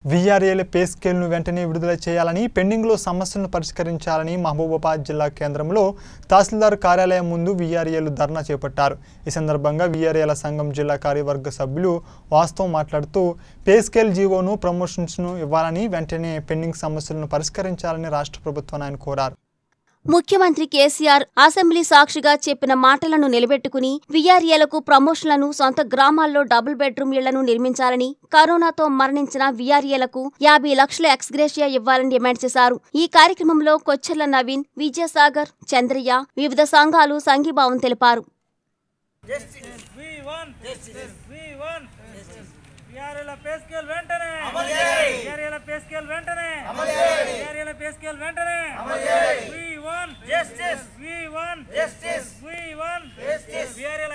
వీఆర్ఏల pay స్కేల్ను వెంటనే విడుదల చేయాలని పెండింగ్లో సమస్యలను పరిష్కరించాలని మహబూబాబాద్ జిల్లా కేంద్రంలో తహసీల్దార్ కార్యాలయం ముందు వీఆర్ఏలు ధర్నా చేపట్టారు। ఈ సందర్భంగా వీఆర్ఏల సంఘం జిల్లా కార్యవర్గ సభ్యులు వాస్తవం మాట్లాడుతూ పే స్కేల్ జీవోను ప్రమోషన్స్ను ఇవ్వాలని వెంటనే పెండింగ్ సమస్యలను పరిష్కరించాలని రాష్ట్ర ప్రభుత్వాన్ని ఆయన కోరారు। ముఖ్యమంత్రి కేసీఆర్ అసెంబ్లీ సాక్షిగా చెప్పిన మాటలను నిలబెట్టుకుని వీఆర్ఏలకు ప్రమోషన్లను సొంత గ్రామాల్లో డబుల్ బెడ్రూమ్ ఇళ్లను నిర్మించాలని, కరోనాతో మరణించిన వీఆర్ఏలకు 50 లక్షల ఎక్స్గ్రేషియా ఇవ్వాలని డిమాండ్ చేశారు। ఈ కార్యక్రమంలో కొచ్చెర్ల నవీన్, విజయసాగర్, చంద్రయ్య వివిధ సంఘాలు సంఘీభావం తెలిపారు।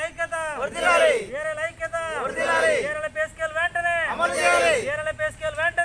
VRL